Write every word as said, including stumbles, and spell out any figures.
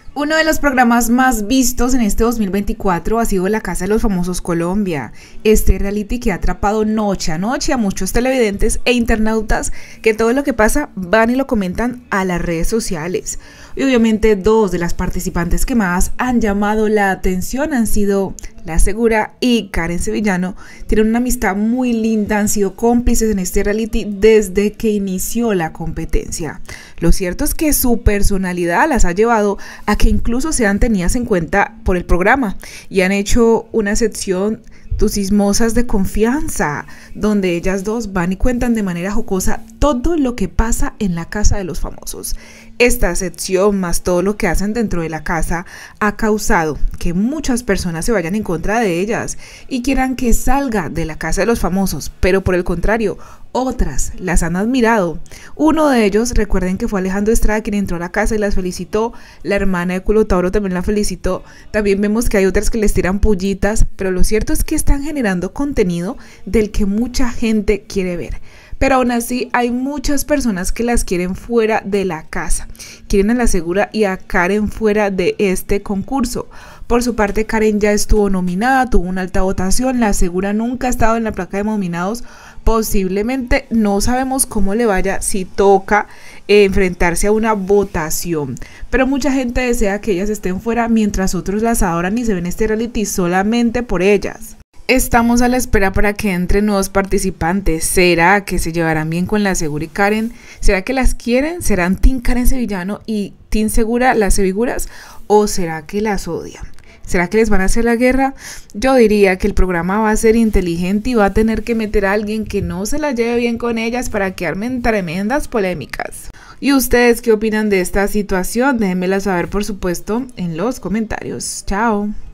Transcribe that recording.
Uno de los programas más vistos en este dos mil veinticuatro ha sido La Casa de los Famosos Colombia, este reality que ha atrapado noche a noche a muchos televidentes e internautas que todo lo que pasa van y lo comentan a las redes sociales. Y obviamente dos de las participantes que más han llamado la atención han sido La Segura y Karen Sevillano. Tienen una amistad muy linda, han sido cómplices en este reality desde que inició la competencia. Lo cierto es que su personalidad las ha llevado a que incluso sean tenidas en cuenta por el programa y han hecho una sección Tus Chismosas de Confianza, donde ellas dos van y cuentan de manera jocosa todo lo que pasa en la casa de los famosos. Esta sección, más todo lo que hacen dentro de la casa, ha causado que muchas personas se vayan en contra de ellas y quieran que salga de la casa de los famosos, pero por el contrario, otras las han admirado. Uno de ellos, recuerden que fue Alejandro Estrada quien entró a la casa y las felicitó, la hermana de Culo Tauro también la felicitó, también vemos que hay otras que les tiran pullitas, pero lo cierto es que están generando contenido del que mucha gente quiere ver. Pero aún así hay muchas personas que las quieren fuera de la casa, quieren a La Segura y a Karen fuera de este concurso. Por su parte, Karen ya estuvo nominada, tuvo una alta votación, La Segura nunca ha estado en la placa de nominados, posiblemente no sabemos cómo le vaya si toca eh, enfrentarse a una votación, pero mucha gente desea que ellas estén fuera mientras otros las adoran y se ven este reality solamente por ellas. Estamos a la espera para que entren nuevos participantes. ¿Será que se llevarán bien con La Segura y Karen? ¿Será que las quieren? ¿Serán Team Karen Sevillano y Team Segura las Seviguras? ¿O será que las odian? ¿Será que les van a hacer la guerra? Yo diría que el programa va a ser inteligente y va a tener que meter a alguien que no se la lleve bien con ellas para que armen tremendas polémicas. ¿Y ustedes qué opinan de esta situación? Déjenmela saber, por supuesto, en los comentarios. Chao.